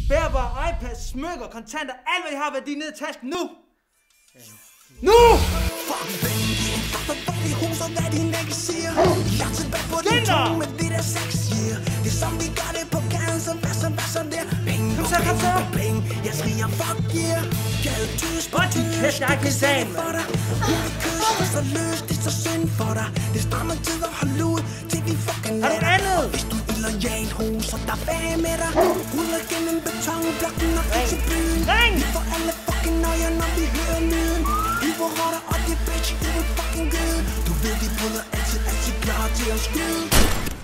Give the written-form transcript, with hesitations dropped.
bærbare iPad, smykker, kontanter, alt hvad I har værdi ned i tasken nu! Nu! Kom så, kom så! Hold din kæft, jeg er ikke sagen, mand! Har du andet? Hvis du er illojal hos, så der bag med dig. Ruller gennem betonblokken og gik til byen. Vi får alle fucking nøjer, når vi hører lyden. Vi får rotter og det bitch, det vil fucking gøde. Du ved, vi bryder altid klar til at skyde.